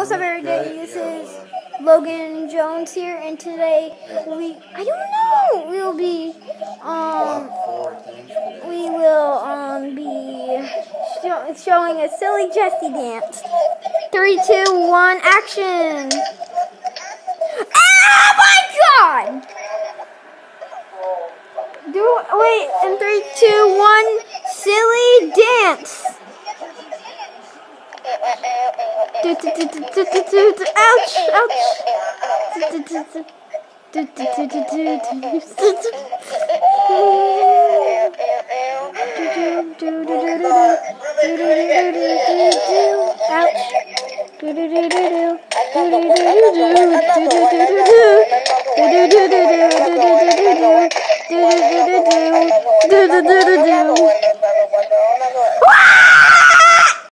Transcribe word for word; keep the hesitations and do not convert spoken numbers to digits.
what's up, everybody? This is Logan Jones here, and today we, I don't know, we will be, um, we will, um, be show, showing a silly Jesse dance. Three, two, one, action! Oh my God! Do, wait, in three, two, one, silly dance! Ouch! Ouch! Ouch!